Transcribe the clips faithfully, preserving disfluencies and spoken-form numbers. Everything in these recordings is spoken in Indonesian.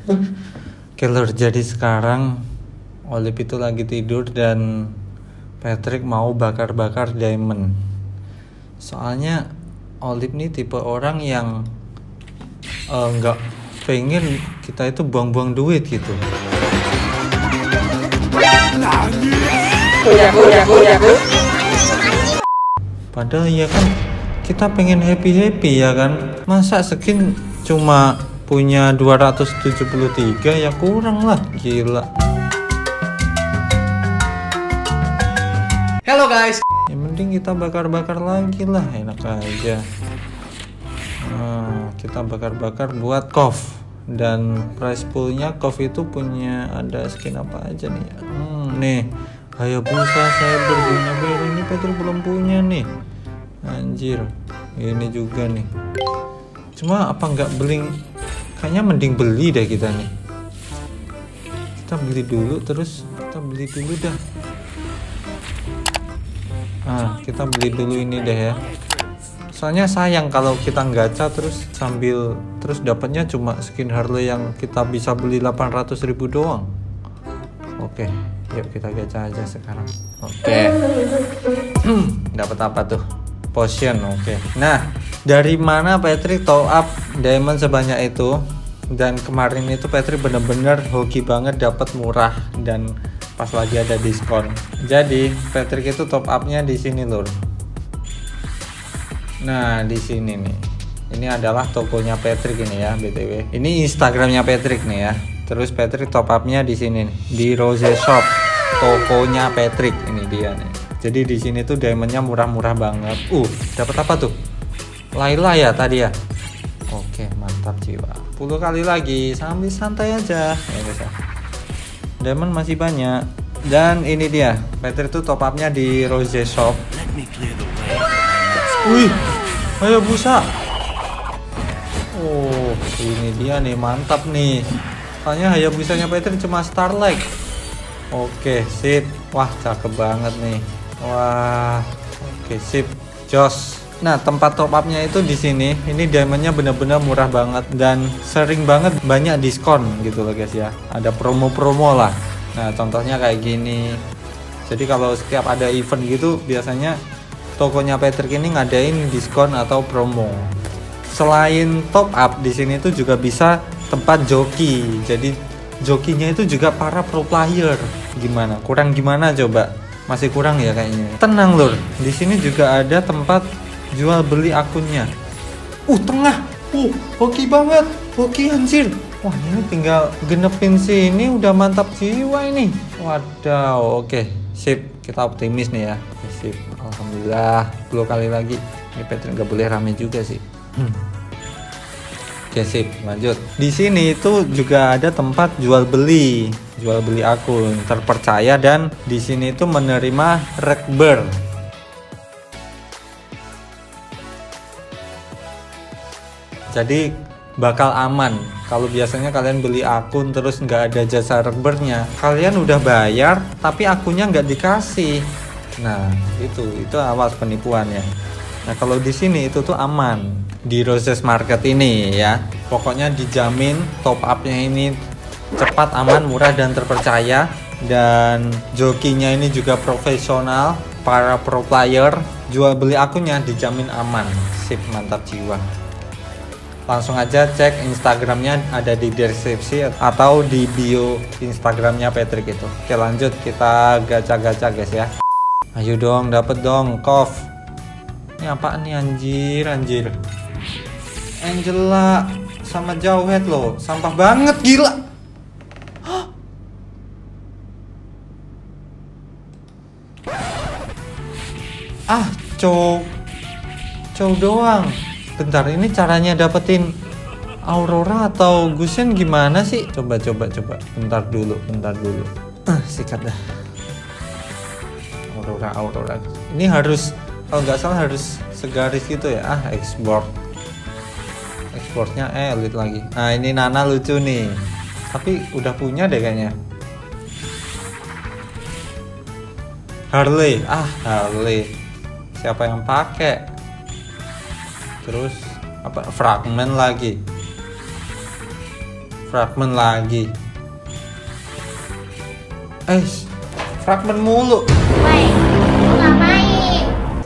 Killer, jadi sekarang Olive itu lagi tidur dan Patrick mau bakar-bakar diamond. Soalnya Olive nih tipe orang yang nggak uh, pengen kita itu buang-buang duit gitu. Padahal ya kan kita pengen happy-happy ya kan. Masa skin cuma punya dua ratus tujuh puluh tiga, ya kurang lah, gila. Halo guys. Yang penting kita bakar-bakar lagi lah, enak aja. Nah, kita bakar-bakar buat Kov. Dan price poolnya Kov itu punya ada skin apa aja nih? Hmm, nih Hayabusa Saber punya, ini Patrick belum punya nih. Anjir, ini juga nih. Cuma apa nggak beli? Kayaknya mending beli deh kita nih. Kita beli dulu, terus kita beli dulu dah. Nah, kita beli dulu ini deh ya. Soalnya sayang kalau kita gacha terus sambil terus dapatnya cuma skin Harley yang kita bisa beli delapan ratus ribu doang. Oke, yuk kita gacha aja sekarang. Oke. Dapat apa tuh? Potion, oke. Nah, dari mana Patrick top up diamond sebanyak itu? Dan kemarin itu Patrick bener-bener hoki banget dapat murah dan pas lagi ada diskon. Jadi Patrick itu top upnya di sini lur. Nah, di sini nih. Ini adalah tokonya Patrick ini ya, B T W. Ini Instagramnya Patrick nih ya. Terus Patrick top upnya di sini nih, di Rose Shop. Tokonya Patrick ini dia nih. Jadi di sini tuh diamondnya murah-murah banget. Uh, dapat apa tuh? Layla ya tadi ya. Oke, mantap jiwa. sepuluh kali lagi sambil santai aja. Ya guys ya. Diamond masih banyak. Dan ini dia, Patrick tuh top upnya di Rose Shop. Wih, Hayabusa. Oh, ini dia nih, mantap nih. Soalnya Hayabusanya Patrick cuma Starlight. Oke, sip. Wah, cakep banget nih. Wah, oke, sip, jos. Nah, tempat top upnya itu di sini. Ini diamondnya bener-bener murah banget dan sering banget banyak diskon gitu loh guys ya. Ada promo-promo lah. Nah, contohnya kayak gini. Jadi kalau setiap ada event gitu, biasanya tokonya Patrick ini ngadain diskon atau promo. Selain top up, di sini tuh juga bisa tempat joki. Jadi jokinya itu juga para pro player. Gimana? Kurang gimana coba? Masih kurang ya kayaknya. Tenang lur, di sini juga ada tempat jual beli akunnya. Uh, tengah. Uh, hoki banget. Hoki anjir. Wah, ini tinggal genepin sini udah mantap jiwa ini. Wadaw, oke. Sip, kita optimis nih ya. Sip, alhamdulillah. sepuluh kali lagi. Ini Patrick nggak boleh rame juga sih. Hmm. Oke, sip, lanjut. Di sini itu juga ada tempat jual beli. Jual beli akun terpercaya dan di sini itu menerima rekber. Jadi bakal aman. Kalau biasanya kalian beli akun terus nggak ada jasa rekbernya, kalian udah bayar tapi akunnya nggak dikasih. Nah, itu itu awas penipuan ya. Nah, kalau di sini itu tuh aman di Roses Market ini ya. Pokoknya dijamin top upnya ini cepat, aman, murah dan terpercaya. Dan jokinya ini juga profesional, para pro player. Jual beli akunnya dijamin aman. Sip, mantap jiwa. Langsung aja cek Instagramnya, ada di deskripsi atau di bio Instagramnya Patrick itu. Oke, lanjut kita gacha-gacha guys ya. Ayo dong, dapet dong Kov. Ini apaan nih anjir, anjir. Angela sama Jawhead loh, sampah banget gila. Ah, cow cow doang. Bentar, ini caranya dapetin Aurora atau Gusion gimana sih? Coba coba coba. Bentar dulu, bentar dulu. Ah, sikat dah. Aurora Aurora. Ini harus, kalau nggak salah harus segaris gitu ya. Ah, export. Exportnya elite lagi. Nah, ini Nana lucu nih. Tapi udah punya deh kayaknya. Harley. Ah, Harley. Siapa yang pakai? Terus apa? Fragment lagi. fragmen lagi. Eh, fragmen mulu. Woi, lu ngapain?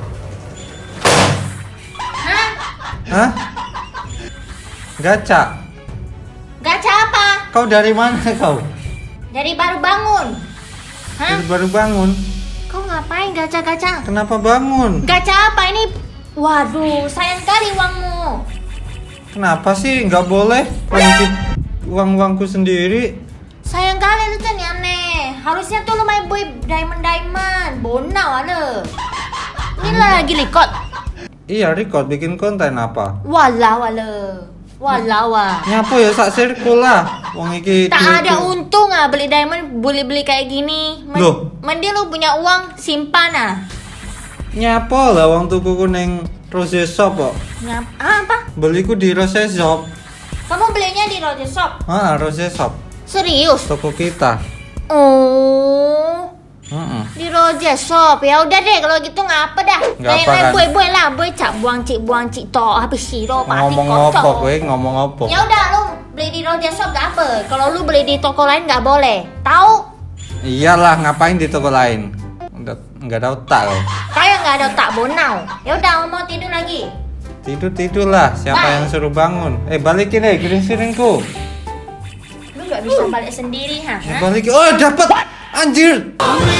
Hah? Hah? Gacha? Gacha apa? Kau dari mana kau? Dari baru bangun. Hah? Dari baru bangun? Kau ngapain gacha-gacha? Kenapa bangun? Gacha apa ini? Waduh, sayang kali uangmu. Kenapa sih nggak boleh ngungkit uang-uangku sendiri? Sayang kali lu tuh nih aneh. Harusnya tuh lu main boy diamond-diamond. Bonau ada. Ini lagi record. Iya, record bikin konten apa? Walah wala. Walah wah. Nyapo ya sak sirkul lah. Wong iki Tak duitku. ada untung ah beli diamond, beli-beli kayak gini. Men Loh? Mending lu punya uang simpan ah. Nyapo lah wong tukuku ning Rose Shop kok. Nyap ah, apa? Beliku di Rose Shop. Kamu belinya di Rose Shop? Ah, Rose Shop. Serius? Toko kita. Oh. Heeh. Di Rose Shop. Ya udah deh kalau gitu ngapa dah. Nggak apa Lain-lain kan? boy-boy lah, boy cak buang cik buang cik to habis siro pasti Ngomong kosong. opo kowe, ngomong opo? Ya udah lu beli di Rose Shop gak apa. Kalau lu beli di toko lain gak boleh. Tahu? Iyalah, ngapain di toko lain? Udah enggak ada otak kau. Kayak nggak ada otak bonau. Ya udah mau tidur lagi. Tidur-tidur lah, siapa Bye. yang suruh bangun? Eh, balikin deh giring-giringku. Lu gak bisa balik sendiri ha? Ya, balikin. Oh, dapat. Anjir.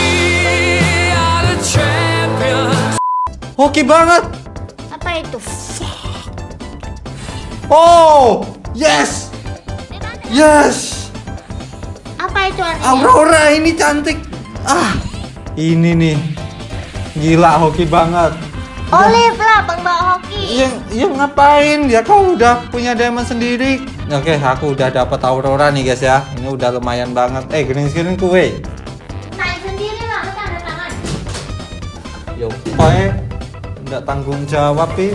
Hoki banget. Apa itu? Oh, yes. Yes. Apa itu artinya? Aurora ini cantik. Ah, ini nih. Gila, hoki banget. Olive lah bang bawa hoki. Yang yang ngapain? Ya kau udah punya diamond sendiri. Oke, aku udah dapat Aurora nih guys ya. Ini udah lumayan banget. Eh, giring-giring kue. Naik sendiri lah, lu tanda tangan. Yo, pae. Nggak tanggung jawab nih.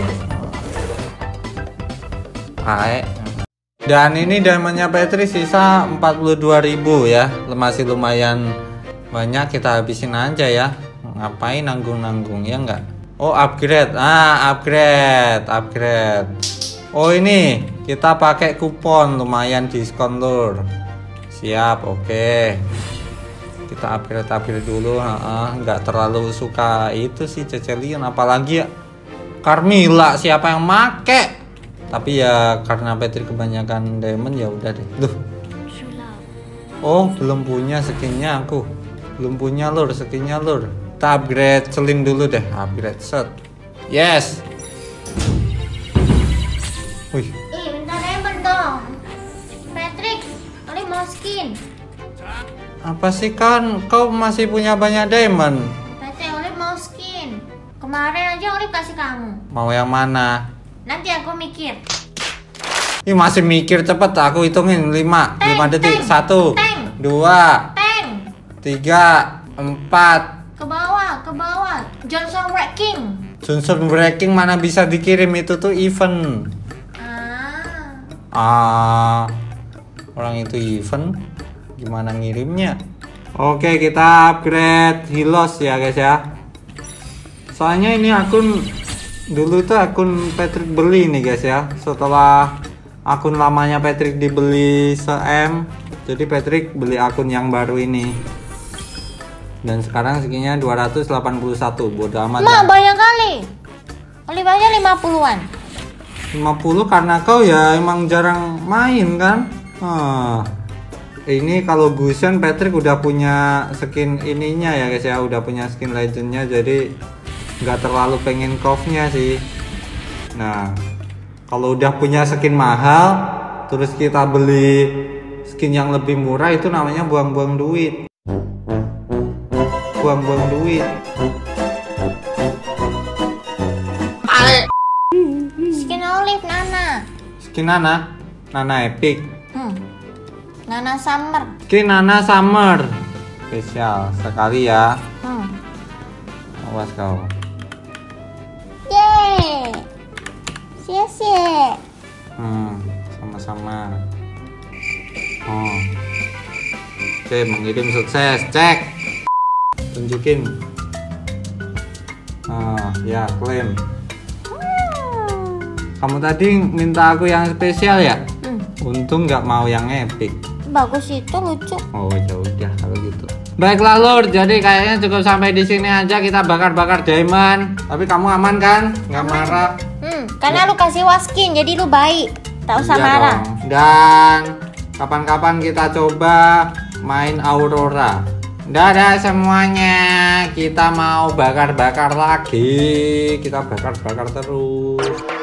Pae. Dan ini diamondnya Petri sisa empat puluh dua ribu ya. Masih lumayan banyak, kita habisin aja ya. Ngapain nanggung-nanggung ya enggak? Oh, upgrade. Ah, upgrade, upgrade. Oh, ini kita pakai kupon lumayan diskon lur. Siap, oke. Kita upgrade upgrade dulu. Heeh, nggak terlalu suka itu sih Cecilion, apalagi ya Carmilla siapa yang make? Tapi ya karena Petri kebanyakan diamond ya udah deh. Duh. Oh, belum punya skinnya aku. Belum punya lur, skinnya lur. Kita upgrade celing dulu deh, upgrade set. Yes. Wih, Ih, minta diamond dong. Patrick, Olive mau skin. apa sih kan? Kau masih punya banyak diamond. Patrick, Olive mau skin. Kemarin aja Olive kasih kamu. Mau yang mana? Nanti aku mikir. Ih, masih mikir cepet, aku hitungin lima, Teng, lima detik. teng, Satu, teng. dua, Teng, tiga, empat. ke bawah, ke bawah. Johnson Wrecking. Johnson Breaking mana bisa dikirim, itu tuh event. Ah. Ah, orang itu event, gimana ngirimnya? Oke, kita upgrade Hilos ya guys ya. Soalnya ini akun dulu tuh akun Patrick beli nih guys ya. Setelah akun lamanya Patrick dibeli se-M, jadi Patrick beli akun yang baru ini. Dan sekarang skinnya dua ratus delapan puluh satu, bodo amat. Mak, banyak kali. Olive aja lima puluhan. lima puluh karena kau ya emang jarang main kan. Ah. Ini kalau Gusion Patrick udah punya skin ininya ya guys ya, udah punya skin legendnya, jadi nggak terlalu pengen cove-nya sih. Nah, kalau udah punya skin mahal terus kita beli skin yang lebih murah, itu namanya buang-buang duit. Buang-buang duit. Skin Olive Nana. Skin Nana, Nana Epic. Hmm. Nana Summer. Skin Nana Summer. Spesial sekali ya. Hmm. Awas kau. Yeay. Sia-sia. Hmm, sama-sama. Oh. Oke, mengirim sukses. Cek. Tunjukin. Ah, ya, klaim. Kamu tadi minta aku yang spesial ya? Hmm. Untung nggak mau yang epic. Bagus itu, lucu. Oh ya udah kalau gitu. Baiklah Lur, jadi kayaknya cukup sampai di sini aja kita bakar-bakar diamond. Tapi kamu aman kan? Nggak marah? Hmm, karena lu kasih waskin, jadi lu baik. Tak usah Iya marah. dong. Dan kapan-kapan kita coba main Aurora. Dadah semuanya, kita mau bakar-bakar lagi. Kita bakar-bakar terus.